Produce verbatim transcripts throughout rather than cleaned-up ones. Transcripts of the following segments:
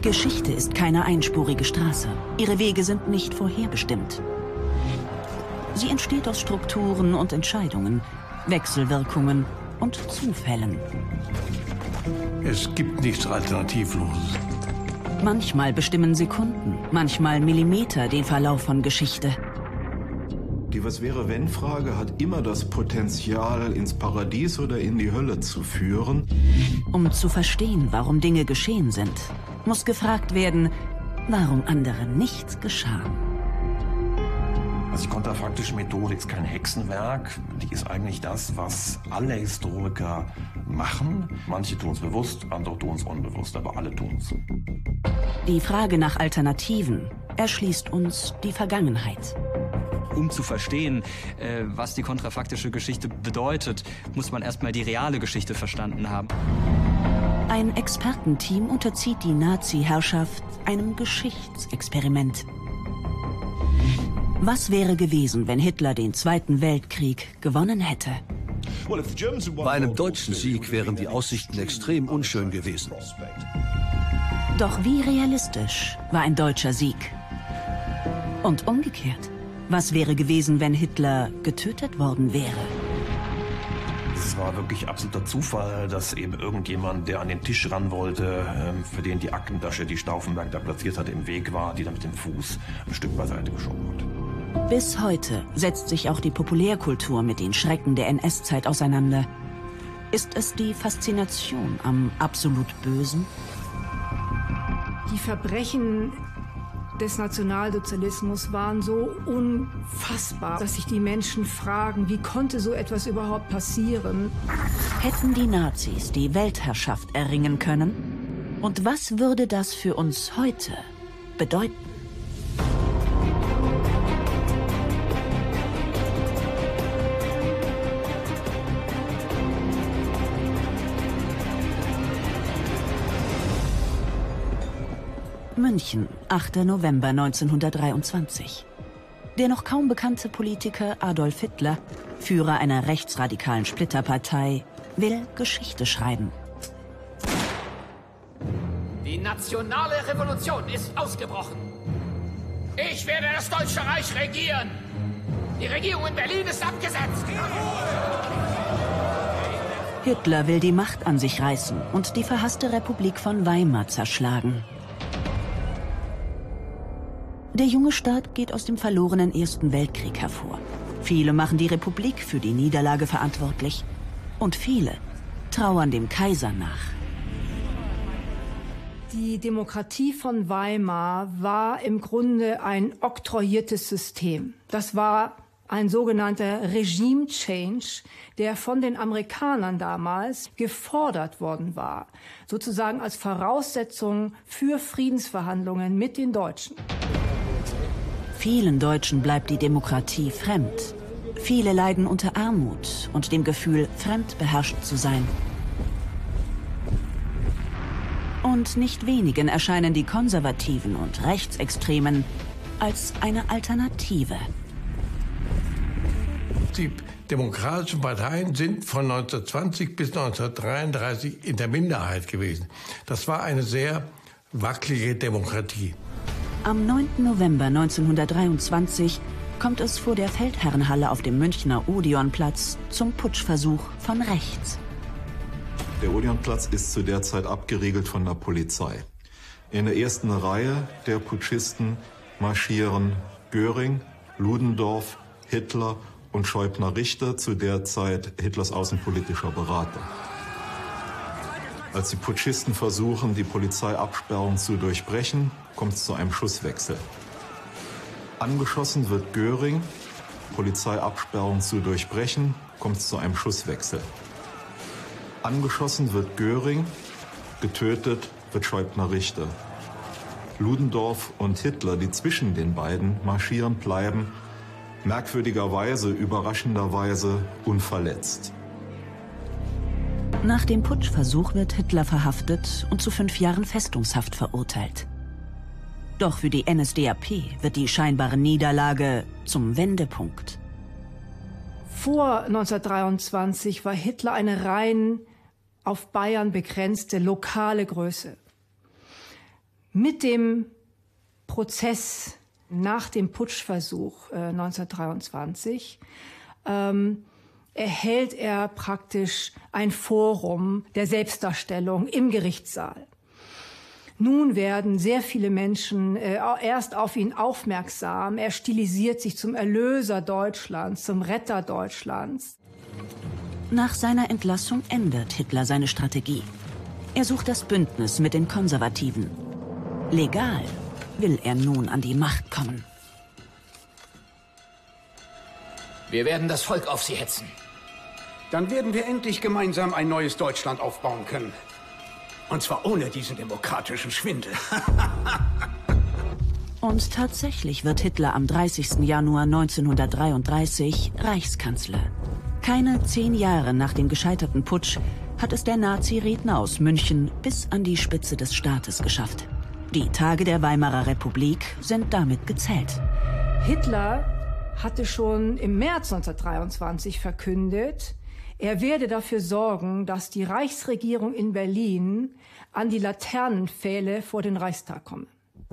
Geschichte ist keine einspurige Straße. Ihre Wege sind nicht vorherbestimmt. Sie entsteht aus Strukturen und Entscheidungen, Wechselwirkungen und Zufällen. Es gibt nichts Alternativloses. Manchmal bestimmen Sekunden, manchmal Millimeter den Verlauf von Geschichte. Die Was-wäre-wenn-Frage hat immer das Potenzial, ins Paradies oder in die Hölle zu führen. Um zu verstehen, warum Dinge geschehen sind, muss gefragt werden, warum anderen nichts geschah. Also die kontrafaktische Methode ist kein Hexenwerk. Die ist eigentlich das, was alle Historiker machen. Manche tun es bewusst, andere tun es unbewusst, aber alle tun es. Die Frage nach Alternativen erschließt uns die Vergangenheit. Um zu verstehen, äh, was die kontrafaktische Geschichte bedeutet, muss man erstmal die reale Geschichte verstanden haben. Ein Expertenteam unterzieht die Nazi-Herrschaft einem Geschichtsexperiment. Was wäre gewesen, wenn Hitler den Zweiten Weltkrieg gewonnen hätte? Bei einem deutschen Sieg wären die Aussichten extrem unschön gewesen. Doch wie realistisch war ein deutscher Sieg? Und umgekehrt, was wäre gewesen, wenn Hitler getötet worden wäre? Es war wirklich absoluter Zufall, dass eben irgendjemand, der an den Tisch ran wollte, für den die Aktentasche, die Stauffenberg da platziert hatte, im Weg war, die dann mit dem Fuß ein Stück beiseite geschoben hat. Bis heute setzt sich auch die Populärkultur mit den Schrecken der N S-Zeit auseinander. Ist es die Faszination am absolut Bösen? Die Verbrechen des Nationalsozialismus waren so unfassbar, dass sich die Menschen fragen, wie konnte so etwas überhaupt passieren? Hätten die Nazis die Weltherrschaft erringen können? Und was würde das für uns heute bedeuten? München, achter November neunzehnhundertdreiundzwanzig. Der noch kaum bekannte Politiker Adolf Hitler, Führer einer rechtsradikalen Splitterpartei, will Geschichte schreiben. Die nationale Revolution ist ausgebrochen. Ich werde das Deutsche Reich regieren. Die Regierung in Berlin ist abgesetzt. Hitler will die Macht an sich reißen und die verhasste Republik von Weimar zerschlagen. Der junge Staat geht aus dem verlorenen Ersten Weltkrieg hervor. Viele machen die Republik für die Niederlage verantwortlich. Und viele trauern dem Kaiser nach. Die Demokratie von Weimar war im Grunde ein oktroyiertes System. Das war ein sogenannter Regime Change, der von den Amerikanern damals gefordert worden war, sozusagen als Voraussetzung für Friedensverhandlungen mit den Deutschen. Vielen Deutschen bleibt die Demokratie fremd. Viele leiden unter Armut und dem Gefühl, fremdbeherrscht zu sein. Und nicht wenigen erscheinen die Konservativen und Rechtsextremen als eine Alternative. Die demokratischen Parteien sind von neunzehnhundertzwanzig bis neunzehnhundertdreiunddreißig in der Minderheit gewesen. Das war eine sehr wackelige Demokratie. Am neunten November neunzehnhundertdreiundzwanzig kommt es vor der Feldherrenhalle auf dem Münchner Odeonplatz zum Putschversuch von rechts. Der Odeonplatz ist zu der Zeit abgeriegelt von der Polizei. In der ersten Reihe der Putschisten marschieren Göring, Ludendorff, Hitler und Scheubner-Richter, zu der Zeit Hitlers außenpolitischer Berater. Als die Putschisten versuchen, die Polizeiabsperrung zu durchbrechen, kommt es zu einem Schusswechsel. Angeschossen wird Göring, Polizeiabsperrung zu durchbrechen, kommt es zu einem Schusswechsel. Angeschossen wird Göring, getötet wird Scheubner-Richter. Ludendorff und Hitler, die zwischen den beiden marschieren, bleiben merkwürdigerweise, überraschenderweise unverletzt. Nach dem Putschversuch wird Hitler verhaftet und zu fünf Jahren Festungshaft verurteilt. Doch für die N S D A P wird die scheinbare Niederlage zum Wendepunkt. Vor neunzehnhundertdreiundzwanzig war Hitler eine rein auf Bayern begrenzte lokale Größe. Mit dem Prozess nach dem Putschversuch äh, neunzehnhundertdreiundzwanzig ähm, erhält er praktisch ein Forum der Selbstdarstellung im Gerichtssaal. Nun werden sehr viele Menschen äh, erst auf ihn aufmerksam. Er stilisiert sich zum Erlöser Deutschlands, zum Retter Deutschlands. Nach seiner Entlassung ändert Hitler seine Strategie. Er sucht das Bündnis mit den Konservativen. Legal will er nun an die Macht kommen. Wir werden das Volk auf sie hetzen. Dann werden wir endlich gemeinsam ein neues Deutschland aufbauen können. Und zwar ohne diesen demokratischen Schwindel. Und tatsächlich wird Hitler am dreißigsten Januar neunzehnhundertdreiunddreißig Reichskanzler. Keine zehn Jahre nach dem gescheiterten Putsch hat es der Nazi-Redner aus München bis an die Spitze des Staates geschafft. Die Tage der Weimarer Republik sind damit gezählt. Hitler hatte schon im März neunzehnhundertdreiundzwanzig verkündet, er werde dafür sorgen, dass die Reichsregierung in Berlin an die Laternenpfähle vor den Reichstag komme.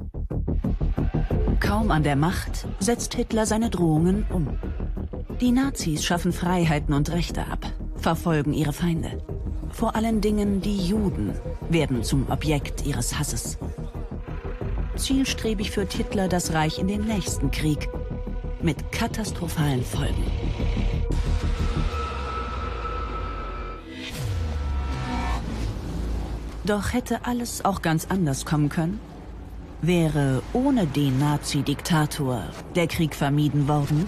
Kaum an der Macht setzt Hitler seine Drohungen um. Die Nazis schaffen Freiheiten und Rechte ab, verfolgen ihre Feinde. Vor allen Dingen die Juden werden zum Objekt ihres Hasses. Zielstrebig führt Hitler das Reich in den nächsten Krieg mit katastrophalen Folgen. Doch hätte alles auch ganz anders kommen können? Wäre ohne den Nazi-Diktator der Krieg vermieden worden?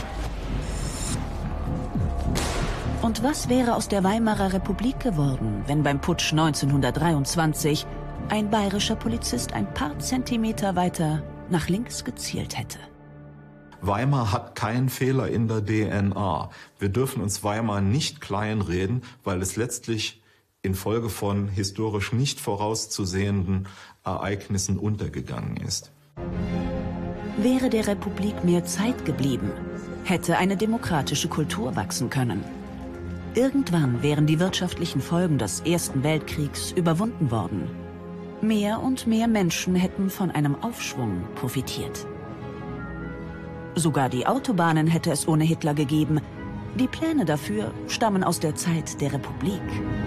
Und was wäre aus der Weimarer Republik geworden, wenn beim Putsch neunzehnhundertdreiundzwanzig ein bayerischer Polizist ein paar Zentimeter weiter nach links gezielt hätte? Weimar hat keinen Fehler in der D N A. Wir dürfen uns Weimar nicht kleinreden, weil es letztlich infolge von historisch nicht vorauszusehenden Ereignissen untergegangen ist. Wäre der Republik mehr Zeit geblieben, hätte eine demokratische Kultur wachsen können. Irgendwann wären die wirtschaftlichen Folgen des Ersten Weltkriegs überwunden worden. Mehr und mehr Menschen hätten von einem Aufschwung profitiert. Sogar die Autobahnen hätte es ohne Hitler gegeben. Die Pläne dafür stammen aus der Zeit der Republik.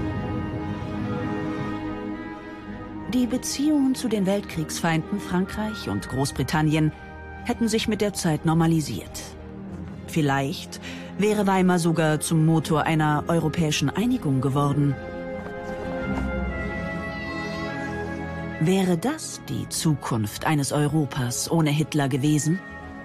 Die Beziehungen zu den Weltkriegsfeinden Frankreich und Großbritannien hätten sich mit der Zeit normalisiert. Vielleicht wäre Weimar sogar zum Motor einer europäischen Einigung geworden. Wäre das die Zukunft eines Europas ohne Hitler gewesen?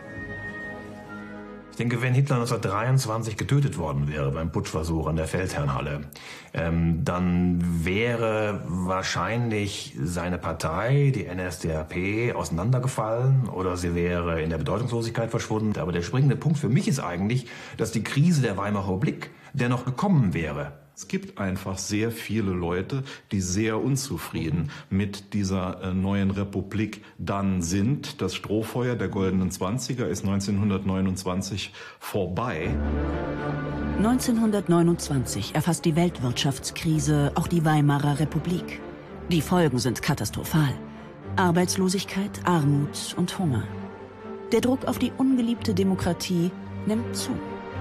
Ich denke, wenn Hitler neunzehnhundertdreiundzwanzig getötet worden wäre beim Putschversuch an der Feldherrnhalle, ähm, dann wäre wahrscheinlich seine Partei, die N S D A P, auseinandergefallen oder sie wäre in der Bedeutungslosigkeit verschwunden. Aber der springende Punkt für mich ist eigentlich, dass die Krise der Weimarer Republik dennoch gekommen wäre. Es gibt einfach sehr viele Leute, die sehr unzufrieden mit dieser äh, neuen Republik dann sind. Das Strohfeuer der Goldenen Zwanziger ist neunzehnhundertneunundzwanzig vorbei. neunzehnhundertneunundzwanzig erfasst die Weltwirtschaftskrise auch die Weimarer Republik. Die Folgen sind katastrophal. Arbeitslosigkeit, Armut und Hunger. Der Druck auf die ungeliebte Demokratie nimmt zu.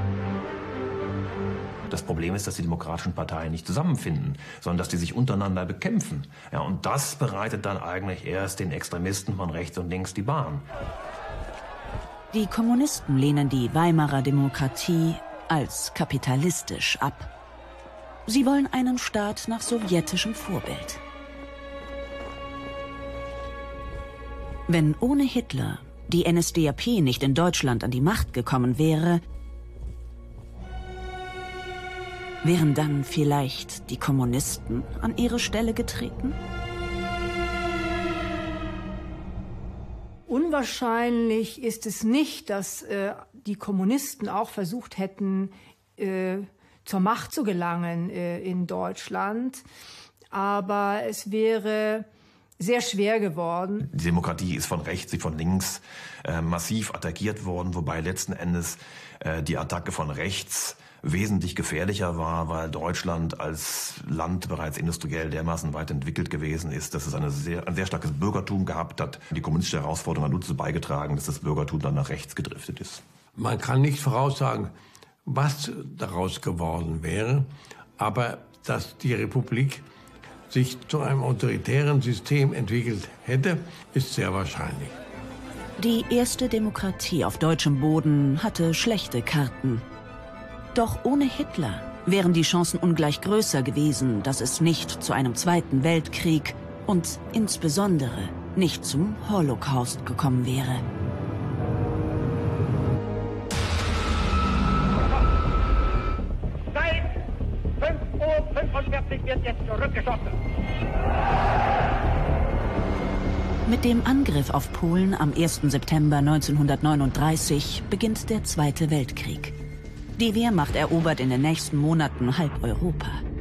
Das Problem ist, dass die demokratischen Parteien nicht zusammenfinden, sondern dass die sich untereinander bekämpfen. Ja, und das bereitet dann eigentlich erst den Extremisten von rechts und links die Bahn. Die Kommunisten lehnen die Weimarer Demokratie als kapitalistisch ab. Sie wollen einen Staat nach sowjetischem Vorbild. Wenn ohne Hitler die N S D A P nicht in Deutschland an die Macht gekommen wäre, wären dann vielleicht die Kommunisten an ihre Stelle getreten? Unwahrscheinlich ist es nicht, dass äh, die Kommunisten auch versucht hätten, äh, zur Macht zu gelangen äh, in Deutschland. Aber es wäre sehr schwer geworden. Die Demokratie ist von rechts wie von links äh, massiv attackiert worden, wobei letzten Endes äh, die Attacke von rechts wesentlich gefährlicher war, weil Deutschland als Land bereits industriell dermaßen weit entwickelt gewesen ist, dass es eine sehr, ein sehr starkes Bürgertum gehabt hat. Die kommunistische Herausforderung hat nur dazu beigetragen, dass das Bürgertum dann nach rechts gedriftet ist. Man kann nicht voraussagen, was daraus geworden wäre, aber dass die Republik sich zu einem autoritären System entwickelt hätte, ist sehr wahrscheinlich. Die erste Demokratie auf deutschem Boden hatte schlechte Karten. Doch ohne Hitler wären die Chancen ungleich größer gewesen, dass es nicht zu einem Zweiten Weltkrieg und insbesondere nicht zum Holocaust gekommen wäre. Seit fünf Uhr fünfundvierzig wird jetzt zurückgeschossen. Mit dem Angriff auf Polen am ersten September neunzehnhundertneununddreißig beginnt der Zweite Weltkrieg. Die Wehrmacht erobert in den nächsten Monaten halb Europa.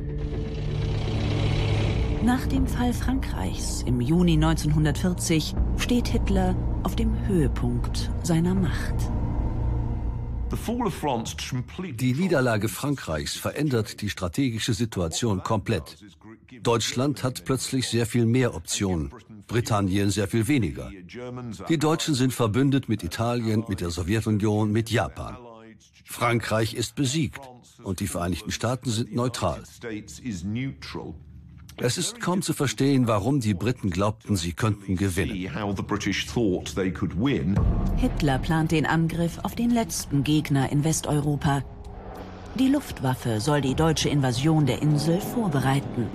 Nach dem Fall Frankreichs im Juni neunzehnhundertvierzig steht Hitler auf dem Höhepunkt seiner Macht. Die Niederlage Frankreichs verändert die strategische Situation komplett. Deutschland hat plötzlich sehr viel mehr Optionen, Britannien sehr viel weniger. Die Deutschen sind verbündet mit Italien, mit der Sowjetunion, mit Japan. Frankreich ist besiegt und die Vereinigten Staaten sind neutral. Es ist kaum zu verstehen, warum die Briten glaubten, sie könnten gewinnen. Hitler plant den Angriff auf den letzten Gegner in Westeuropa. Die Luftwaffe soll die deutsche Invasion der Insel vorbereiten.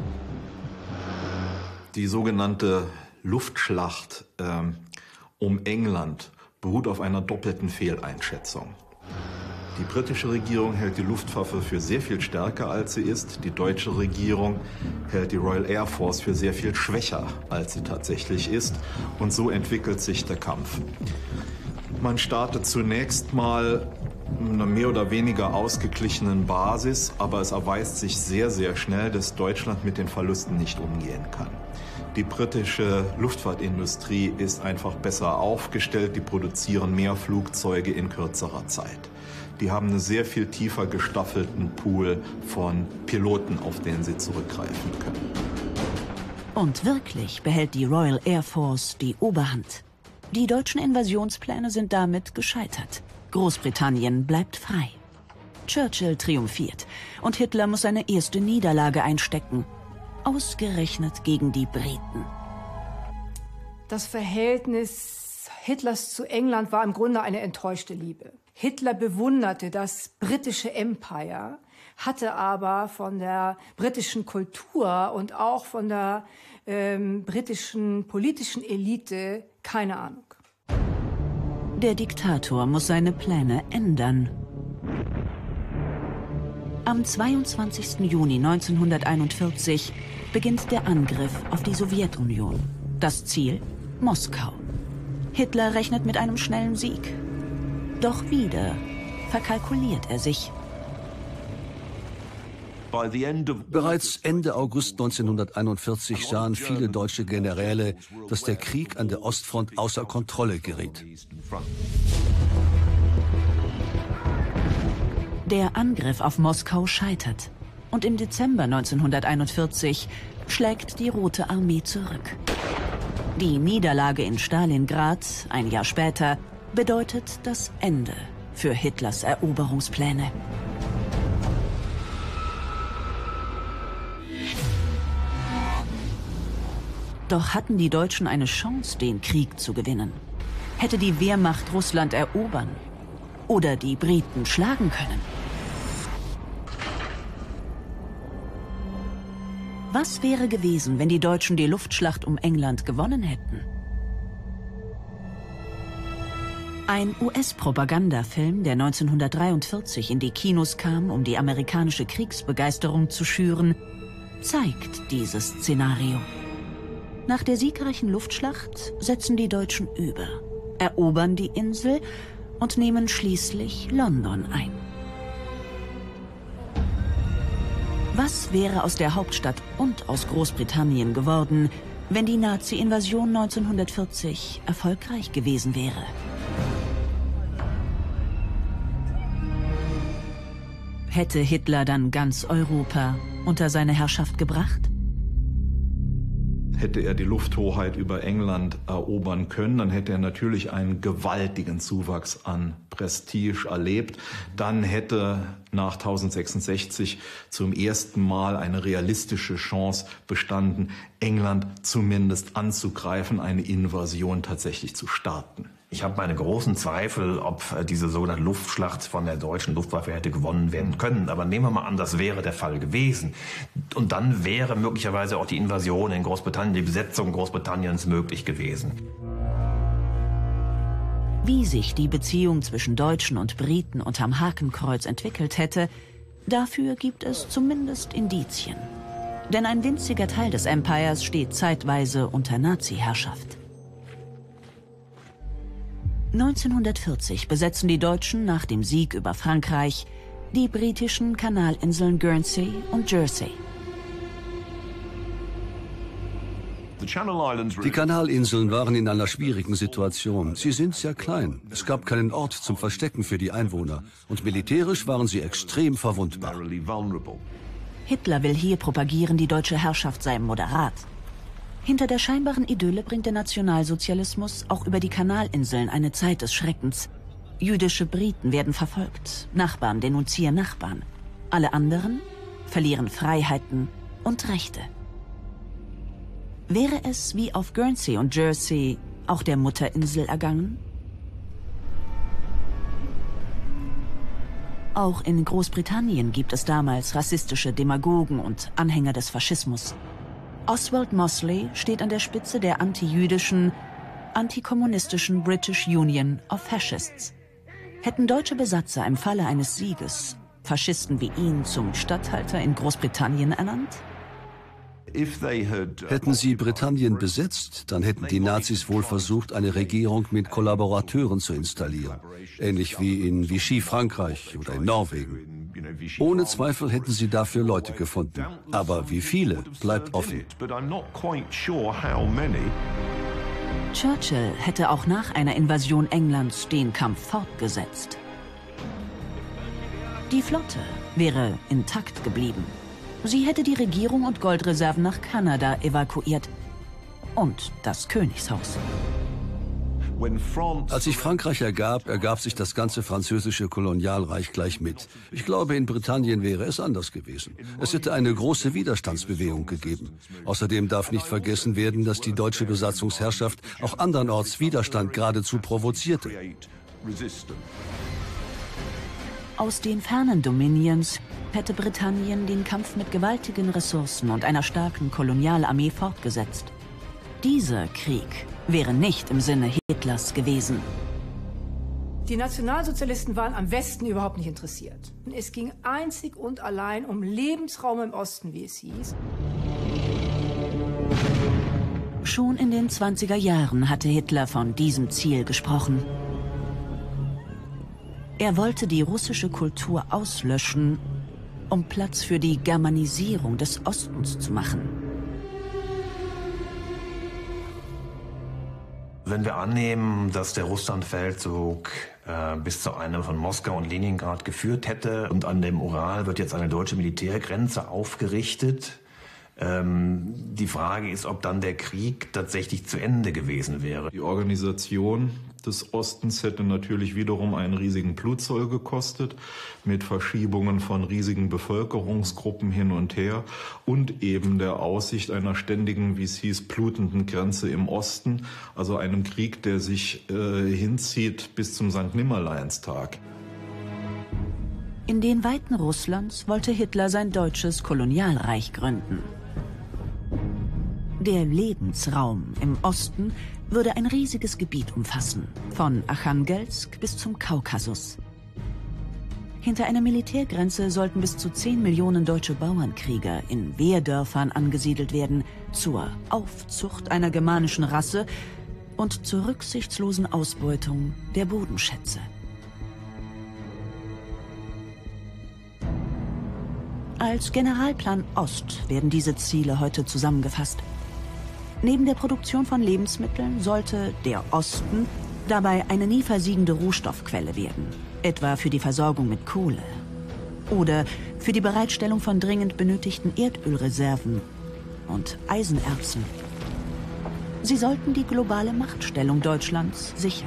Die sogenannte Luftschlacht ähm, um England beruht auf einer doppelten Fehleinschätzung. Die britische Regierung hält die Luftwaffe für sehr viel stärker, als sie ist. Die deutsche Regierung hält die Royal Air Force für sehr viel schwächer, als sie tatsächlich ist. Und so entwickelt sich der Kampf. Man startet zunächst mal einer mehr oder weniger ausgeglichenen Basis, aber es erweist sich sehr, sehr schnell, dass Deutschland mit den Verlusten nicht umgehen kann. Die britische Luftfahrtindustrie ist einfach besser aufgestellt, die produzieren mehr Flugzeuge in kürzerer Zeit. Die haben einen sehr viel tiefer gestaffelten Pool von Piloten, auf den sie zurückgreifen können. Und wirklich behält die Royal Air Force die Oberhand. Die deutschen Invasionspläne sind damit gescheitert. Großbritannien bleibt frei. Churchill triumphiert und Hitler muss seine erste Niederlage einstecken. Ausgerechnet gegen die Briten. Das Verhältnis Hitlers zu England war im Grunde eine enttäuschte Liebe. Hitler bewunderte das britische Empire, hatte aber von der britischen Kultur und auch von der ähm, britischen politischen Elite keine Ahnung. Der Diktator muss seine Pläne ändern. Am zweiundzwanzigsten Juni neunzehnhunderteinundvierzig beginnt der Angriff auf die Sowjetunion. Das Ziel: Moskau. Hitler rechnet mit einem schnellen Sieg. Doch wieder verkalkuliert er sich. Bereits Ende August neunzehnhunderteinundvierzig sahen viele deutsche Generäle, dass der Krieg an der Ostfront außer Kontrolle geriet. Der Angriff auf Moskau scheitert. Und im Dezember neunzehnhunderteinundvierzig schlägt die Rote Armee zurück. Die Niederlage in Stalingrad, ein Jahr später, bedeutet das Ende für Hitlers Eroberungspläne. Doch hatten die Deutschen eine Chance, den Krieg zu gewinnen? Hätte die Wehrmacht Russland erobern oder die Briten schlagen können? Was wäre gewesen, wenn die Deutschen die Luftschlacht um England gewonnen hätten? Ein U S-Propagandafilm, der neunzehnhundertdreiundvierzig in die Kinos kam, um die amerikanische Kriegsbegeisterung zu schüren, zeigt dieses Szenario. Nach der siegreichen Luftschlacht setzen die Deutschen über, erobern die Insel und nehmen schließlich London ein. Was wäre aus der Hauptstadt und aus Großbritannien geworden, wenn die Nazi-Invasion neunzehnhundertvierzig erfolgreich gewesen wäre? Hätte Hitler dann ganz Europa unter seine Herrschaft gebracht? Hätte er die Lufthoheit über England erobern können, dann hätte er natürlich einen gewaltigen Zuwachs an Prestige erlebt. Dann hätte nach tausendsechsundsechzig zum ersten Mal eine realistische Chance bestanden, England zumindest anzugreifen, eine Invasion tatsächlich zu starten. Ich habe meine großen Zweifel, ob diese sogenannte Luftschlacht von der deutschen Luftwaffe hätte gewonnen werden können. Aber nehmen wir mal an, das wäre der Fall gewesen. Und dann wäre möglicherweise auch die Invasion in Großbritannien, die Besetzung Großbritanniens möglich gewesen. Wie sich die Beziehung zwischen Deutschen und Briten unterm Hakenkreuz entwickelt hätte, dafür gibt es zumindest Indizien. Denn ein winziger Teil des Empires steht zeitweise unter Nazi-Herrschaft. neunzehnhundertvierzig besetzen die Deutschen nach dem Sieg über Frankreich die britischen Kanalinseln Guernsey und Jersey. Die Kanalinseln waren in einer schwierigen Situation. Sie sind sehr klein. Es gab keinen Ort zum Verstecken für die Einwohner. Und militärisch waren sie extrem verwundbar. Hitler will hier propagieren, die deutsche Herrschaft sei moderat. Hinter der scheinbaren Idylle bringt der Nationalsozialismus auch über die Kanalinseln eine Zeit des Schreckens. Jüdische Briten werden verfolgt, Nachbarn denunzieren Nachbarn. Alle anderen verlieren Freiheiten und Rechte. Wäre es wie auf Guernsey und Jersey auch der Mutterinsel ergangen? Auch in Großbritannien gibt es damals rassistische Demagogen und Anhänger des Faschismus. Oswald Mosley steht an der Spitze der antijüdischen, antikommunistischen British Union of Fascists. Hätten deutsche Besatzer im Falle eines Sieges Faschisten wie ihn zum Statthalter in Großbritannien ernannt? Hätten sie Britannien besetzt, dann hätten die Nazis wohl versucht, eine Regierung mit Kollaborateuren zu installieren. Ähnlich wie in Vichy Frankreich oder in Norwegen. Ohne Zweifel hätten sie dafür Leute gefunden. Aber wie viele, bleibt offen. Churchill hätte auch nach einer Invasion Englands den Kampf fortgesetzt. Die Flotte wäre intakt geblieben. Sie hätte die Regierung und Goldreserven nach Kanada evakuiert. Und das Königshaus. Als sich Frankreich ergab, ergab sich das ganze französische Kolonialreich gleich mit. Ich glaube, in Britannien wäre es anders gewesen. Es hätte eine große Widerstandsbewegung gegeben. Außerdem darf nicht vergessen werden, dass die deutsche Besatzungsherrschaft auch andernorts Widerstand geradezu provozierte. Aus den fernen Dominions hätte Britannien den Kampf mit gewaltigen Ressourcen und einer starken Kolonialarmee fortgesetzt. Dieser Krieg wäre nicht im Sinne Hitlers gewesen. Die Nationalsozialisten waren am Westen überhaupt nicht interessiert. Es ging einzig und allein um Lebensraum im Osten, wie es hieß. Schon in den zwanziger Jahren hatte Hitler von diesem Ziel gesprochen. Er wollte die russische Kultur auslöschen, um Platz für die Germanisierung des Ostens zu machen. Wenn wir annehmen, dass der Russlandfeldzug äh, bis zu einem von Moskau und Leningrad geführt hätte und an dem Ural wird jetzt eine deutsche Militärgrenze aufgerichtet, ähm, die Frage ist, ob dann der Krieg tatsächlich zu Ende gewesen wäre. Die Organisation des Ostens hätte natürlich wiederum einen riesigen Blutzoll gekostet, mit Verschiebungen von riesigen Bevölkerungsgruppen hin und her und eben der Aussicht einer ständigen, wie es hieß, blutenden Grenze im Osten, also einem Krieg, der sich äh, hinzieht bis zum Sankt Nimmerleinstag. In den Weiten Russlands wollte Hitler sein deutsches Kolonialreich gründen. Der Lebensraum im Osten würde ein riesiges Gebiet umfassen, von Archangelsk bis zum Kaukasus. Hinter einer Militärgrenze sollten bis zu zehn Millionen deutsche Bauernkrieger in Wehrdörfern angesiedelt werden, zur Aufzucht einer germanischen Rasse und zur rücksichtslosen Ausbeutung der Bodenschätze. Als Generalplan Ost werden diese Ziele heute zusammengefasst. Neben der Produktion von Lebensmitteln sollte der Osten dabei eine nie versiegende Rohstoffquelle werden, etwa für die Versorgung mit Kohle. oder für die Bereitstellung von dringend benötigten Erdölreserven und Eisenerzen. Sie sollten die globale Machtstellung Deutschlands sichern.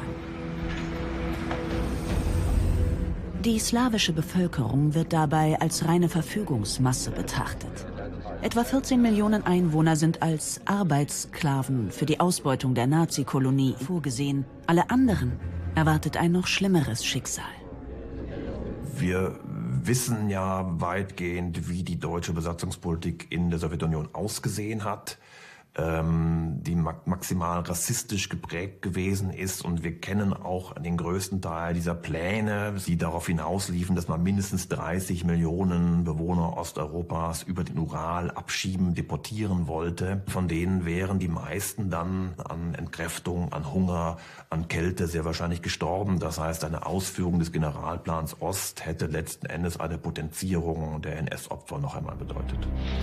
Die slawische Bevölkerung wird dabei als reine Verfügungsmasse betrachtet. Etwa vierzehn Millionen Einwohner sind als Arbeitssklaven für die Ausbeutung der Nazi-Kolonie vorgesehen. Alle anderen erwartet ein noch schlimmeres Schicksal. Wir wissen ja weitgehend, wie die deutsche Besatzungspolitik in der Sowjetunion ausgesehen hat, ähm, die maximal rassistisch geprägt gewesen ist. Und wir kennen auch den größten Teil dieser Pläne, die darauf hinausliefen, dass man mindestens dreißig Millionen Bewohner Osteuropas über den Ural abschieben, deportieren wollte. Von denen wären die meisten dann an Entkräftung, an Hunger, an Kälte sehr wahrscheinlich gestorben. Das heißt, eine Ausführung des Generalplans Ost hätte letzten Endes eine Potenzierung der N S-Opfer noch einmal bedeutet.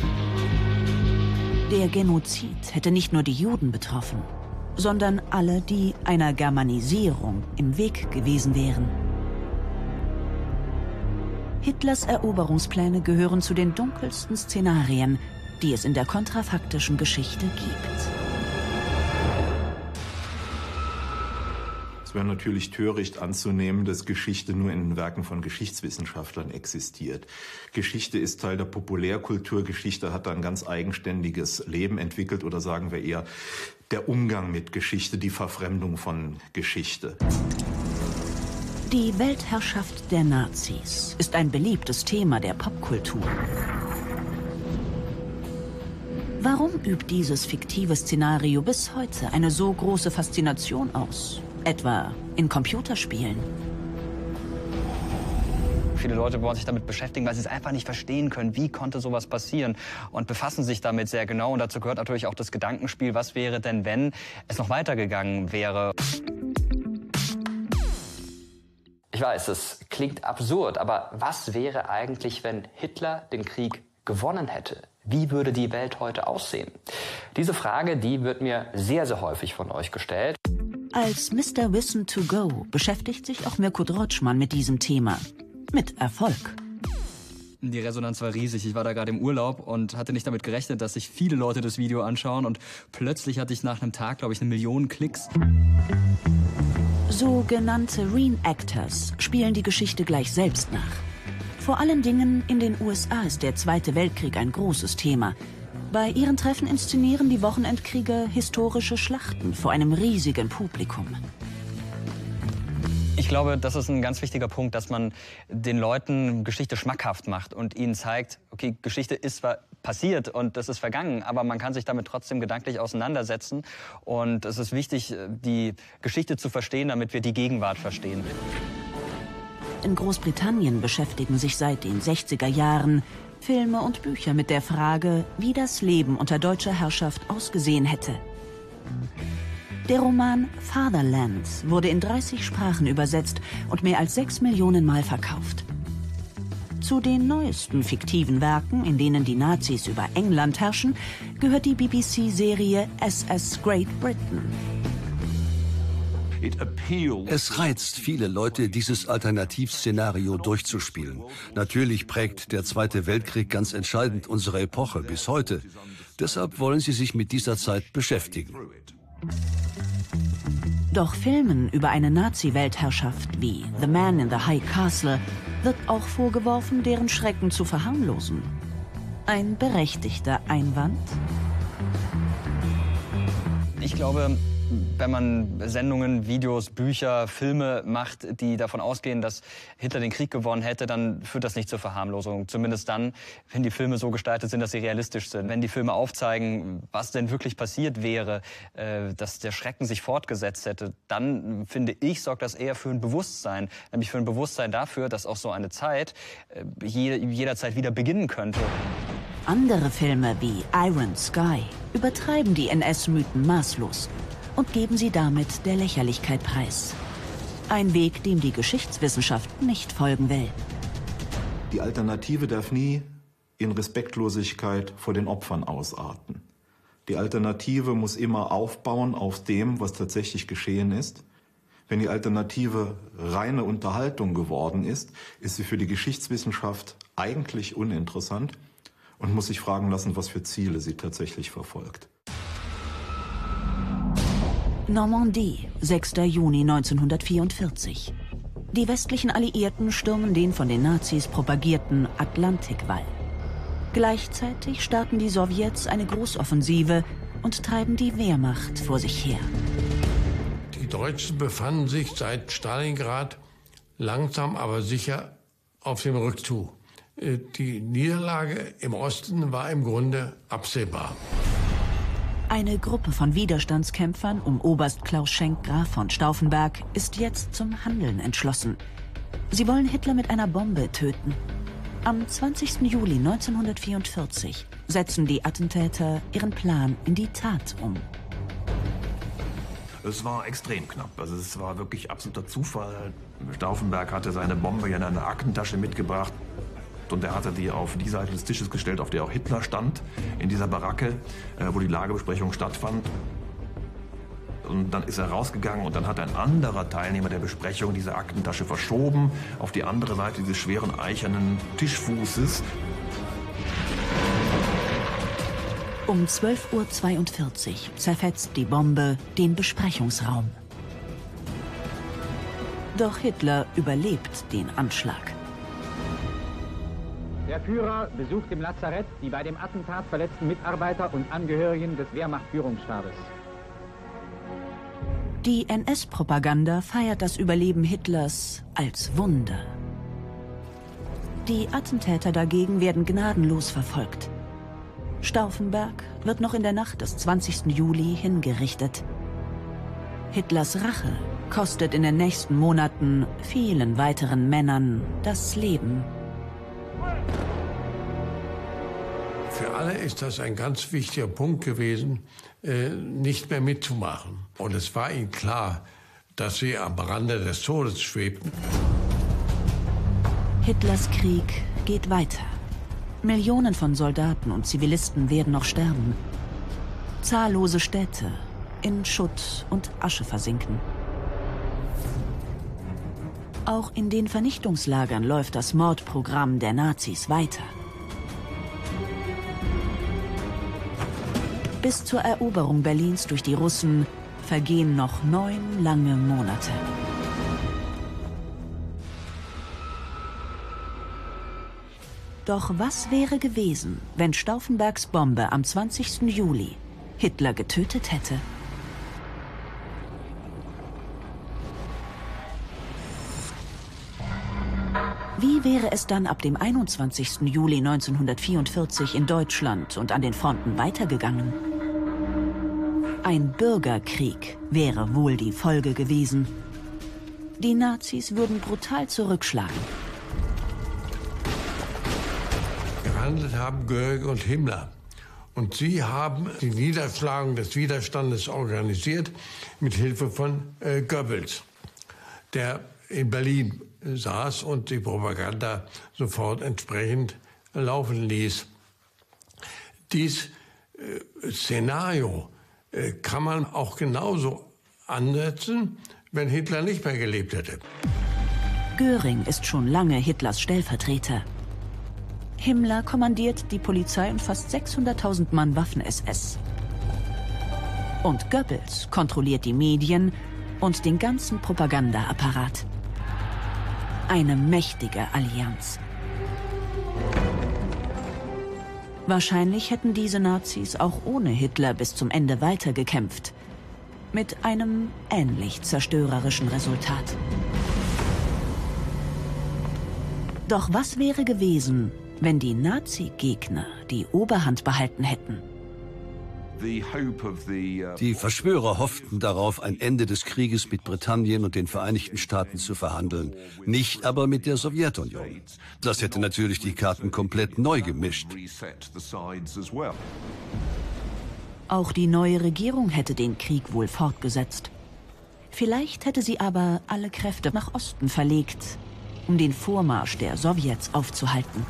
Der Genozid hätte nicht nur die Juden betroffen, sondern alle, die einer Germanisierung im Weg gewesen wären. Hitlers Eroberungspläne gehören zu den dunkelsten Szenarien, die es in der kontrafaktischen Geschichte gibt. Es wäre natürlich töricht anzunehmen, dass Geschichte nur in den Werken von Geschichtswissenschaftlern existiert. Geschichte ist Teil der Populärkultur. Geschichte hat ein ganz eigenständiges Leben entwickelt, oder sagen wir eher der Umgang mit Geschichte, die Verfremdung von Geschichte. Die Weltherrschaft der Nazis ist ein beliebtes Thema der Popkultur. Warum übt dieses fiktive Szenario bis heute eine so große Faszination aus? Etwa in Computerspielen. Viele Leute wollen sich damit beschäftigen, weil sie es einfach nicht verstehen können. Wie konnte sowas passieren? Und befassen sich damit sehr genau. Und dazu gehört natürlich auch das Gedankenspiel, was wäre denn, wenn es noch weitergegangen wäre? Ich weiß, es klingt absurd, aber was wäre eigentlich, wenn Hitler den Krieg gewonnen hätte? Wie würde die Welt heute aussehen? Diese Frage, die wird mir sehr, sehr häufig von euch gestellt. Als Mister Wissen to Go beschäftigt sich auch Mirko Drotschmann mit diesem Thema. Mit Erfolg. Die Resonanz war riesig. Ich war da gerade im Urlaub und hatte nicht damit gerechnet, dass sich viele Leute das Video anschauen. Und plötzlich hatte ich nach einem Tag, glaube ich, eine Million Klicks. Sogenannte Reenactors spielen die Geschichte gleich selbst nach. Vor allen Dingen in den U S A ist der Zweite Weltkrieg ein großes Thema. Bei ihren Treffen inszenieren die Wochenendkrieger historische Schlachten vor einem riesigen Publikum. Ich glaube, das ist ein ganz wichtiger Punkt, dass man den Leuten Geschichte schmackhaft macht und ihnen zeigt, okay, Geschichte ist zwar passiert und das ist vergangen, aber man kann sich damit trotzdem gedanklich auseinandersetzen. Und es ist wichtig, die Geschichte zu verstehen, damit wir die Gegenwart verstehen. In Großbritannien beschäftigen sich seit den sechziger Jahren Filme und Bücher mit der Frage, wie das Leben unter deutscher Herrschaft ausgesehen hätte. Der Roman Fatherland wurde in dreißig Sprachen übersetzt und mehr als sechs Millionen Mal verkauft. Zu den neuesten fiktiven Werken, in denen die Nazis über England herrschen, gehört die B B C-Serie S S Great Britain. Es reizt viele Leute, dieses Alternativszenario durchzuspielen. Natürlich prägt der Zweite Weltkrieg ganz entscheidend unsere Epoche bis heute. Deshalb wollen sie sich mit dieser Zeit beschäftigen. Doch Filmen über eine Nazi-Weltherrschaft wie The Man in the High Castle wird auch vorgeworfen, deren Schrecken zu verharmlosen. Ein berechtigter Einwand? Ich glaube, wenn man Sendungen, Videos, Bücher, Filme macht, die davon ausgehen, dass Hitler den Krieg gewonnen hätte, dann führt das nicht zur Verharmlosung. Zumindest dann, wenn die Filme so gestaltet sind, dass sie realistisch sind. Wenn die Filme aufzeigen, was denn wirklich passiert wäre, äh, dass der Schrecken sich fortgesetzt hätte, dann, finde ich, sorgt das eher für ein Bewusstsein. Nämlich für ein Bewusstsein dafür, dass auch so eine Zeit äh, je, jederzeit wieder beginnen könnte. Andere Filme wie Iron Sky übertreiben die N S-Mythen maßlos und geben sie damit der Lächerlichkeit preis. Ein Weg, dem die Geschichtswissenschaft nicht folgen will. Die Alternative darf nie in Respektlosigkeit vor den Opfern ausarten. Die Alternative muss immer aufbauen auf dem, was tatsächlich geschehen ist. Wenn die Alternative reine Unterhaltung geworden ist, ist sie für die Geschichtswissenschaft eigentlich uninteressant und muss sich fragen lassen, was für Ziele sie tatsächlich verfolgt. Normandie, sechster Juni neunzehnhundertvierundvierzig. Die westlichen Alliierten stürmen den von den Nazis propagierten Atlantikwall. Gleichzeitig starten die Sowjets eine Großoffensive und treiben die Wehrmacht vor sich her. Die Deutschen befanden sich seit Stalingrad langsam aber sicher auf dem Rückzug. Die Niederlage im Osten war im Grunde absehbar. Eine Gruppe von Widerstandskämpfern um Oberst Klaus Schenk Graf von Stauffenberg ist jetzt zum Handeln entschlossen. Sie wollen Hitler mit einer Bombe töten. Am zwanzigsten Juli neunzehnhundertvierundvierzig setzen die Attentäter ihren Plan in die Tat um. Es war extrem knapp. Also es war wirklich absoluter Zufall. Stauffenberg hatte seine Bombe ja in einer Aktentasche mitgebracht. Und er hatte die auf die Seite des Tisches gestellt, auf der auch Hitler stand, in dieser Baracke, wo die Lagebesprechung stattfand. Und dann ist er rausgegangen und dann hat ein anderer Teilnehmer der Besprechung diese Aktentasche verschoben auf die andere Seite dieses schweren eichernen Tischfußes. Um zwölf Uhr zweiundvierzig zerfetzt die Bombe den Besprechungsraum. Doch Hitler überlebt den Anschlag. Der Führer besucht im Lazarett die bei dem Attentat verletzten Mitarbeiter und Angehörigen des Wehrmacht-Führungsstabes. Die N S-Propaganda feiert das Überleben Hitlers als Wunder. Die Attentäter dagegen werden gnadenlos verfolgt. Stauffenberg wird noch in der Nacht des zwanzigsten Juli hingerichtet. Hitlers Rache kostet in den nächsten Monaten vielen weiteren Männern das Leben. Für alle ist das ein ganz wichtiger Punkt gewesen, äh, nicht mehr mitzumachen. Und es war ihnen klar, dass sie am Rande des Todes schwebten. Hitlers Krieg geht weiter. Millionen von Soldaten und Zivilisten werden noch sterben. Zahllose Städte in Schutt und Asche versinken. Auch in den Vernichtungslagern läuft das Mordprogramm der Nazis weiter. Bis zur Eroberung Berlins durch die Russen vergehen noch neun lange Monate. Doch was wäre gewesen, wenn Stauffenbergs Bombe am zwanzigsten Juli Hitler getötet hätte? Wie wäre es dann ab dem einundzwanzigsten Juli neunzehnhundertvierundvierzig in Deutschland und an den Fronten weitergegangen? Ein Bürgerkrieg wäre wohl die Folge gewesen. Die Nazis würden brutal zurückschlagen. Gehandelt haben Göring und Himmler. Und sie haben die Niederschlagung des Widerstandes organisiert mit Hilfe von äh, Goebbels, der in Berlin saß und die Propaganda sofort entsprechend laufen ließ. Dies äh, Szenario äh, kann man auch genauso ansetzen, wenn Hitler nicht mehr gelebt hätte. Göring ist schon lange Hitlers Stellvertreter. Himmler kommandiert die Polizei und fast sechshunderttausend Mann Waffen-S S. Und Goebbels kontrolliert die Medien und den ganzen Propagandaapparat. Eine mächtige Allianz. Wahrscheinlich hätten diese Nazis auch ohne Hitler bis zum Ende weitergekämpft. Mit einem ähnlich zerstörerischen Resultat. Doch was wäre gewesen, wenn die Nazi-Gegner die Oberhand behalten hätten? Die Verschwörer hofften darauf, ein Ende des Krieges mit Britannien und den Vereinigten Staaten zu verhandeln, nicht aber mit der Sowjetunion. Das hätte natürlich die Karten komplett neu gemischt. Auch die neue Regierung hätte den Krieg wohl fortgesetzt. Vielleicht hätte sie aber alle Kräfte nach Osten verlegt, um den Vormarsch der Sowjets aufzuhalten.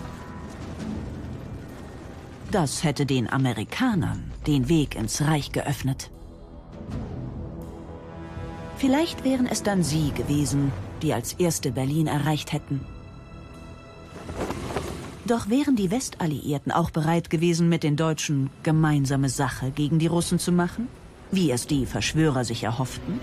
Das hätte den Amerikanern den Weg ins Reich geöffnet. Vielleicht wären es dann sie gewesen, die als erste Berlin erreicht hätten. Doch wären die Westalliierten auch bereit gewesen, mit den Deutschen gemeinsame Sache gegen die Russen zu machen, wie es die Verschwörer sich erhofften?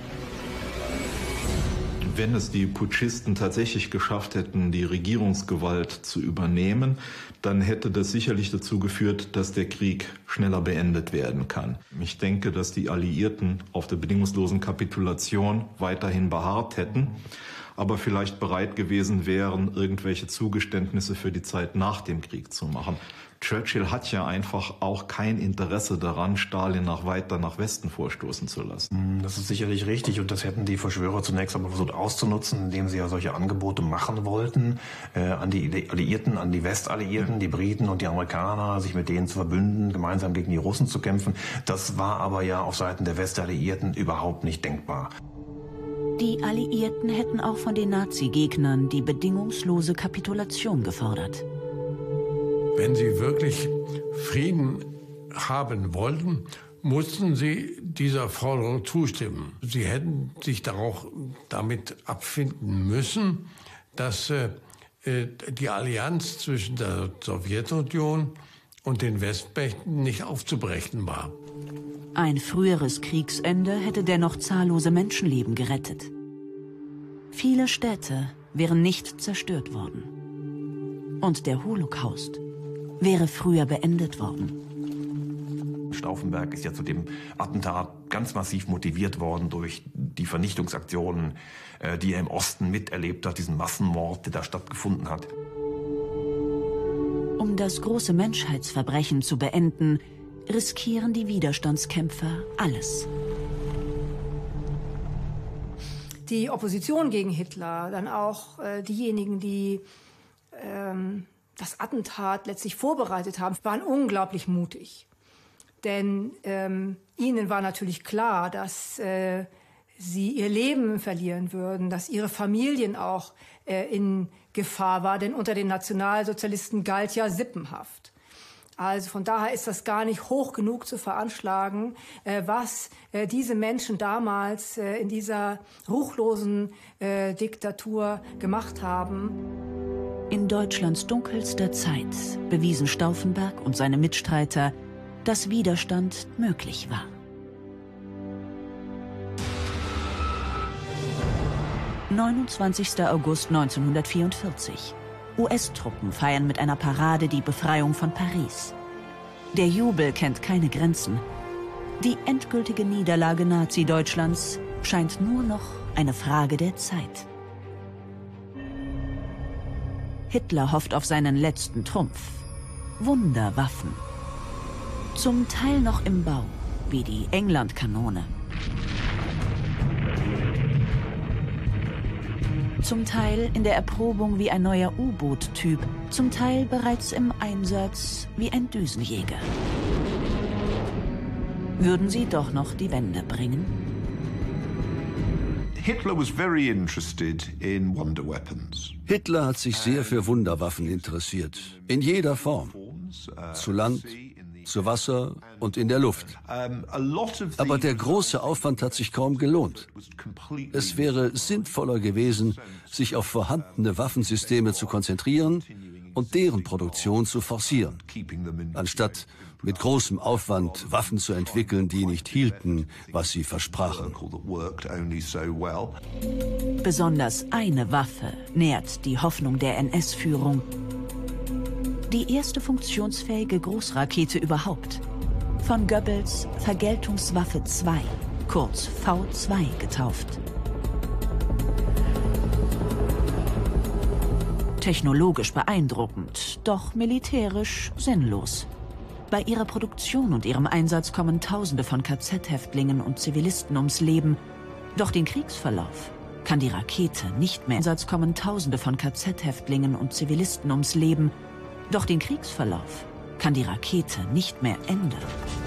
Wenn es die Putschisten tatsächlich geschafft hätten, die Regierungsgewalt zu übernehmen, dann hätte das sicherlich dazu geführt, dass der Krieg schneller beendet werden kann. Ich denke, dass die Alliierten auf der bedingungslosen Kapitulation weiterhin beharrt hätten, aber vielleicht bereit gewesen wären, irgendwelche Zugeständnisse für die Zeit nach dem Krieg zu machen. Churchill hat ja einfach auch kein Interesse daran, Stalin nach weiter nach Westen vorstoßen zu lassen. Das ist sicherlich richtig und das hätten die Verschwörer zunächst einmal versucht auszunutzen, indem sie ja solche Angebote machen wollten, äh, an die Alliierten, an die Westalliierten, die Briten und die Amerikaner, sich mit denen zu verbünden, gemeinsam gegen die Russen zu kämpfen. Das war aber ja auf Seiten der Westalliierten überhaupt nicht denkbar. Die Alliierten hätten auch von den Nazi-Gegnern die bedingungslose Kapitulation gefordert. Wenn sie wirklich Frieden haben wollten, mussten sie dieser Forderung zustimmen. Sie hätten sich darauf, damit abfinden müssen, dass äh, die Allianz zwischen der Sowjetunion und den Westmächten nicht aufzubrechen war. Ein früheres Kriegsende hätte dennoch zahllose Menschenleben gerettet. Viele Städte wären nicht zerstört worden. Und der Holocaust wäre früher beendet worden. Stauffenberg ist ja zu dem Attentat ganz massiv motiviert worden durch die Vernichtungsaktionen, die er im Osten miterlebt hat, diesen Massenmord, der da stattgefunden hat. Um das große Menschheitsverbrechen zu beenden, riskieren die Widerstandskämpfer alles. Die Opposition gegen Hitler, dann auch äh, diejenigen, die ähm, das Attentat letztlich vorbereitet haben, waren unglaublich mutig. Denn ähm, ihnen war natürlich klar, dass äh, sie ihr Leben verlieren würden, dass ihre Familien auch äh, in Gefahr waren, denn unter den Nationalsozialisten galt ja Sippenhaft. Also von daher ist das gar nicht hoch genug zu veranschlagen, äh, was äh, diese Menschen damals äh, in dieser ruchlosen äh, Diktatur gemacht haben. In Deutschlands dunkelster Zeit bewiesen Stauffenberg und seine Mitstreiter, dass Widerstand möglich war. neunundzwanzigster August neunzehnhundertvierundvierzig. U S-Truppen feiern mit einer Parade die Befreiung von Paris. Der Jubel kennt keine Grenzen. Die endgültige Niederlage Nazi-Deutschlands scheint nur noch eine Frage der Zeit. Hitler hofft auf seinen letzten Trumpf: Wunderwaffen. Zum Teil noch im Bau, wie die England-Kanone. Zum Teil in der Erprobung wie ein neuer U-Boot-Typ, zum Teil bereits im Einsatz wie ein Düsenjäger. Würden sie doch noch die Wende bringen? Hitler was very interested in wonder weapons. Hitler hat sich sehr für Wunderwaffen interessiert, in jeder Form. Zu Land, zu Wasser und in der Luft. Aber der große Aufwand hat sich kaum gelohnt. Es wäre sinnvoller gewesen, sich auf vorhandene Waffensysteme zu konzentrieren und deren Produktion zu forcieren, anstatt mit großem Aufwand Waffen zu entwickeln, die nicht hielten, was sie versprachen. Besonders eine Waffe nährt die Hoffnung der N S-Führung. Die erste funktionsfähige Großrakete überhaupt. Von Goebbels Vergeltungswaffe zwei, kurz V zwei, getauft. Technologisch beeindruckend, doch militärisch sinnlos. Bei ihrer Produktion und ihrem Einsatz kommen Tausende von K Z-Häftlingen und Zivilisten ums Leben. Doch den Kriegsverlauf kann die Rakete nicht mehr. Einsatz kommen Tausende von K Z-Häftlingen und Zivilisten ums Leben. Doch den Kriegsverlauf kann die Rakete nicht mehr ändern.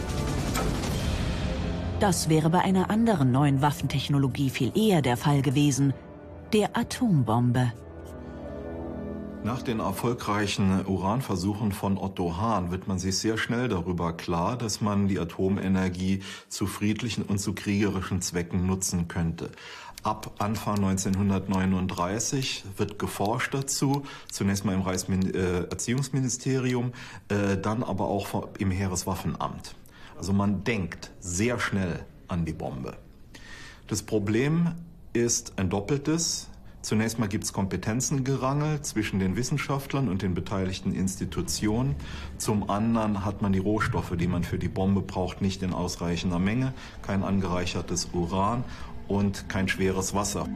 Das wäre bei einer anderen neuen Waffentechnologie viel eher der Fall gewesen, der Atombombe. Nach den erfolgreichen Uranversuchen von Otto Hahn wird man sich sehr schnell darüber klar, dass man die Atomenergie zu friedlichen und zu kriegerischen Zwecken nutzen könnte. Ab Anfang neunzehnhundertneununddreißig wird geforscht dazu, zunächst mal im Reichserziehungsministerium, äh, dann aber auch im Heereswaffenamt. Also man denkt sehr schnell an die Bombe. Das Problem ist ein doppeltes. Zunächst mal gibt es Kompetenzengerangel zwischen den Wissenschaftlern und den beteiligten Institutionen. Zum anderen hat man die Rohstoffe, die man für die Bombe braucht, nicht in ausreichender Menge, kein angereichertes Uran und kein schweres Wasser.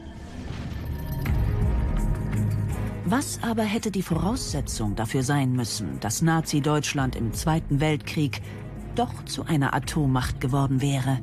Was aber hätte die Voraussetzung dafür sein müssen, dass Nazi-Deutschland im Zweiten Weltkrieg doch zu einer Atommacht geworden wäre?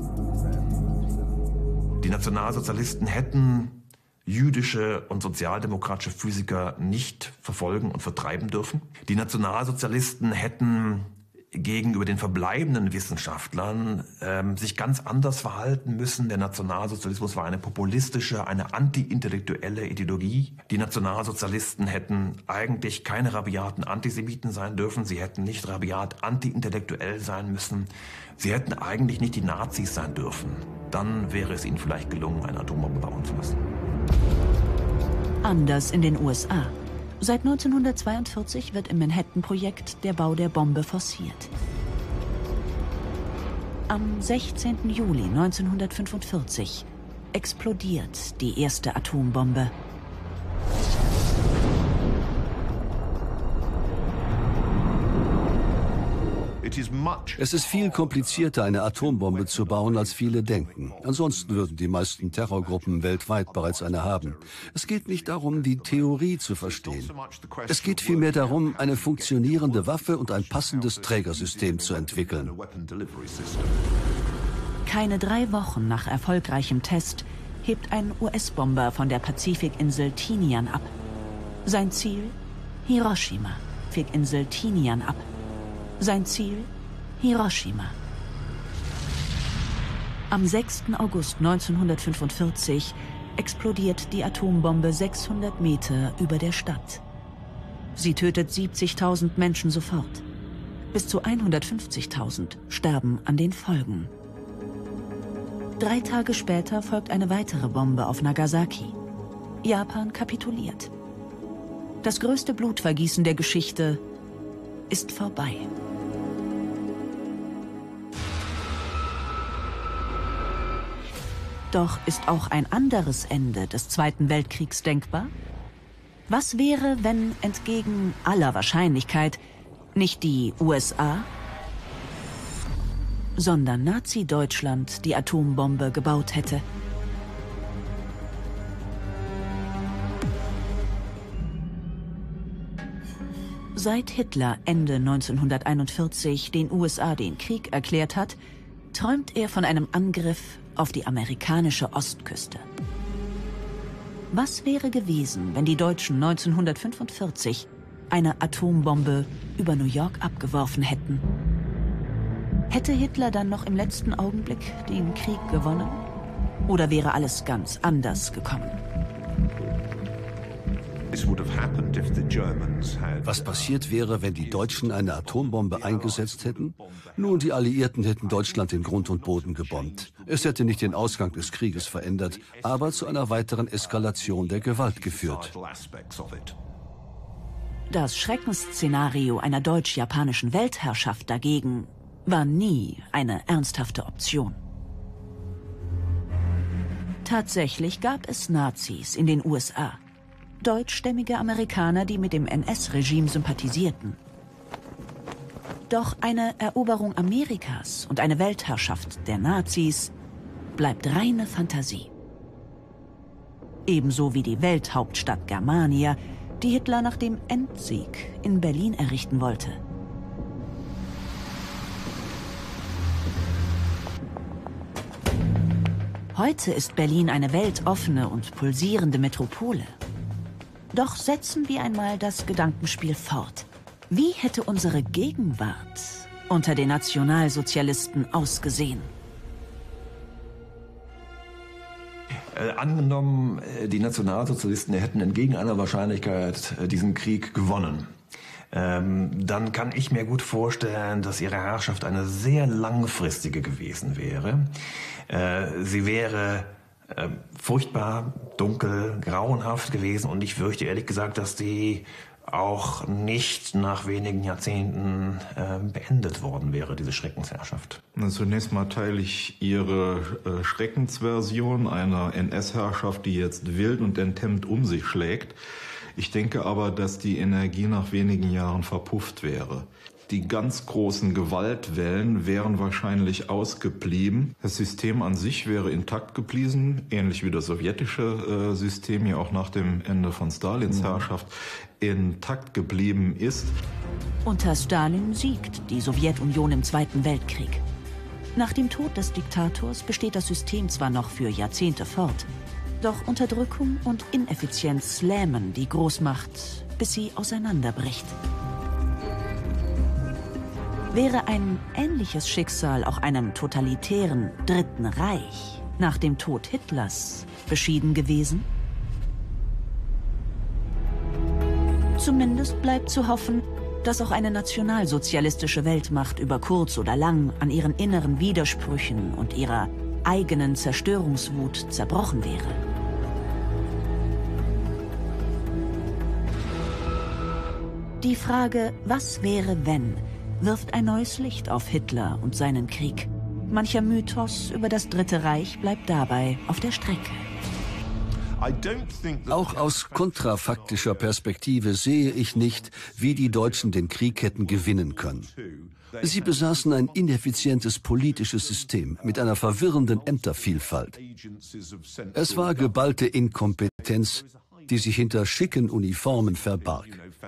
Die Nationalsozialisten hätten jüdische und sozialdemokratische Physiker nicht verfolgen und vertreiben dürfen. Die Nationalsozialisten hätten gegenüber den verbleibenden Wissenschaftlern ähm, sich ganz anders verhalten müssen. Der Nationalsozialismus war eine populistische, eine anti-intellektuelle Ideologie. Die Nationalsozialisten hätten eigentlich keine rabiaten Antisemiten sein dürfen. Sie hätten nicht rabiat anti-intellektuell sein müssen. Sie hätten eigentlich nicht die Nazis sein dürfen. Dann wäre es ihnen vielleicht gelungen, eine Atombombe bauen zu lassen. Anders in den U S A. Seit neunzehnhundertzweiundvierzig wird im Manhattan-Projekt der Bau der Bombe forciert. Am sechzehnten Juli neunzehnhundertfünfundvierzig explodiert die erste Atombombe. Es ist viel komplizierter, eine Atombombe zu bauen, als viele denken. Ansonsten würden die meisten Terrorgruppen weltweit bereits eine haben. Es geht nicht darum, die Theorie zu verstehen. Es geht vielmehr darum, eine funktionierende Waffe und ein passendes Trägersystem zu entwickeln. Keine drei Wochen nach erfolgreichem Test hebt ein U S-Bomber von der Pazifikinsel Tinian ab. Sein Ziel? Hiroshima. Pazifikinsel Tinian ab. Sein Ziel? Hiroshima. Am sechsten August neunzehnhundertfünfundvierzig explodiert die Atombombe sechshundert Meter über der Stadt. Sie tötet siebzigtausend Menschen sofort. Bis zu hundertfünfzigtausend sterben an den Folgen. Drei Tage später folgt eine weitere Bombe auf Nagasaki. Japan kapituliert. Das größte Blutvergießen der Geschichte ist vorbei. Doch ist auch ein anderes Ende des Zweiten Weltkriegs denkbar? Was wäre, wenn entgegen aller Wahrscheinlichkeit nicht die U S A, sondern Nazi-Deutschland die Atombombe gebaut hätte? Seit Hitler Ende neunzehnhunderteinundvierzig den U S A den Krieg erklärt hat, träumt er von einem Angriff auf die amerikanische Ostküste. Was wäre gewesen, wenn die Deutschen neunzehnhundertfünfundvierzig eine Atombombe über New York abgeworfen hätten? Hätte Hitler dann noch im letzten Augenblick den Krieg gewonnen? Oder wäre alles ganz anders gekommen? Was passiert wäre, wenn die Deutschen eine Atombombe eingesetzt hätten? Nun, die Alliierten hätten Deutschland in Grund und Boden gebombt. Es hätte nicht den Ausgang des Krieges verändert, aber zu einer weiteren Eskalation der Gewalt geführt. Das Schreckensszenario einer deutsch-japanischen Weltherrschaft dagegen war nie eine ernsthafte Option. Tatsächlich gab es Nazis in den U S A. Deutschstämmige Amerikaner, die mit dem N S-Regime sympathisierten. Doch eine Eroberung Amerikas und eine Weltherrschaft der Nazis bleibt reine Fantasie. Ebenso wie die Welthauptstadt Germania, die Hitler nach dem Endsieg in Berlin errichten wollte. Heute ist Berlin eine weltoffene und pulsierende Metropole. Doch setzen wir einmal das Gedankenspiel fort. Wie hätte unsere Gegenwart unter den Nationalsozialisten ausgesehen? Äh, angenommen, äh, die Nationalsozialisten hätten entgegen aller Wahrscheinlichkeit äh, diesen Krieg gewonnen. Ähm, dann kann ich mir gut vorstellen, dass ihre Herrschaft eine sehr langfristige gewesen wäre. Äh, sie wäre äh, furchtbar, dunkel, grauenhaft gewesen und ich fürchte ehrlich gesagt, dass die auch nicht nach wenigen Jahrzehnten äh, beendet worden wäre, diese Schreckensherrschaft. Zunächst mal teile ich Ihre äh, Schreckensversion einer N S-Herrschaft, die jetzt wild und enthemmt um sich schlägt. Ich denke aber, dass die Energie nach wenigen Jahren verpufft wäre. Die ganz großen Gewaltwellen wären wahrscheinlich ausgeblieben. Das System an sich wäre intakt geblieben, ähnlich wie das sowjetische äh, System ja auch nach dem Ende von Stalins mhm. Herrschaft intakt geblieben ist. Unter Stalin siegt die Sowjetunion im Zweiten Weltkrieg. Nach dem Tod des Diktators besteht das System zwar noch für Jahrzehnte fort, doch Unterdrückung und Ineffizienz lähmen die Großmacht, bis sie auseinanderbricht. Wäre ein ähnliches Schicksal auch einem totalitären Dritten Reich nach dem Tod Hitlers beschieden gewesen? Zumindest bleibt zu hoffen, dass auch eine nationalsozialistische Weltmacht über kurz oder lang an ihren inneren Widersprüchen und ihrer eigenen Zerstörungswut zerbrochen wäre. Die Frage, was wäre, wenn, wirft ein neues Licht auf Hitler und seinen Krieg. Mancher Mythos über das Dritte Reich bleibt dabei auf der Strecke. Auch aus kontrafaktischer Perspektive sehe ich nicht, wie die Deutschen den Krieg hätten gewinnen können. Sie besaßen ein ineffizientes politisches System mit einer verwirrenden Ämtervielfalt. Es war geballte Inkompetenz, die sich hinter schicken Uniformen verbarg.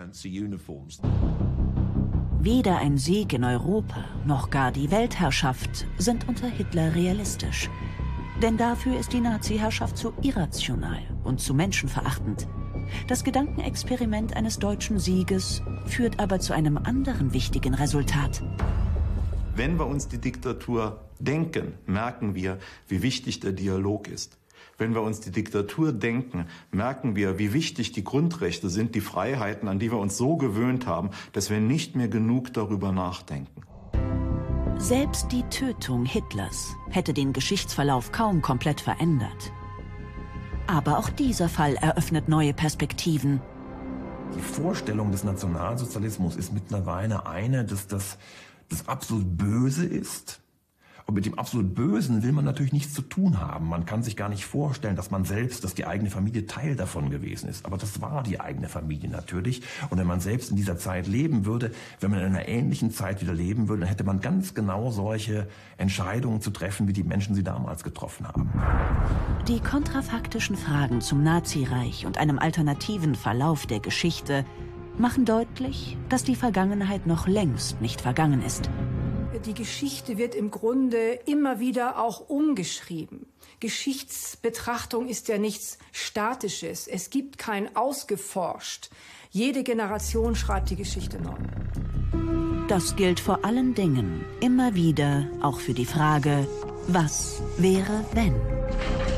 Weder ein Sieg in Europa noch gar die Weltherrschaft sind unter Hitler realistisch. Denn dafür ist die Nazi-Herrschaft zu irrational und zu menschenverachtend. Das Gedankenexperiment eines deutschen Sieges führt aber zu einem anderen wichtigen Resultat. Wenn wir uns die Diktatur denken, merken wir, wie wichtig der Dialog ist. Wenn wir uns die Diktatur denken, merken wir, wie wichtig die Grundrechte sind, die Freiheiten, an die wir uns so gewöhnt haben, dass wir nicht mehr genug darüber nachdenken. Selbst die Tötung Hitlers hätte den Geschichtsverlauf kaum komplett verändert. Aber auch dieser Fall eröffnet neue Perspektiven. Die Vorstellung des Nationalsozialismus ist mittlerweile eine, dass das, das absolut Böse ist. Und mit dem absolut Bösen will man natürlich nichts zu tun haben. Man kann sich gar nicht vorstellen, dass man selbst, dass die eigene Familie Teil davon gewesen ist. Aber das war die eigene Familie natürlich. Und wenn man selbst in dieser Zeit leben würde, wenn man in einer ähnlichen Zeit wieder leben würde, dann hätte man ganz genau solche Entscheidungen zu treffen, wie die Menschen sie damals getroffen haben. Die kontrafaktischen Fragen zum Nazireich und einem alternativen Verlauf der Geschichte machen deutlich, dass die Vergangenheit noch längst nicht vergangen ist. Die Geschichte wird im Grunde immer wieder auch umgeschrieben. Geschichtsbetrachtung ist ja nichts Statisches. Es gibt kein Ausgeforscht. Jede Generation schreibt die Geschichte neu. Das gilt vor allen Dingen immer wieder auch für die Frage, was wäre, wenn?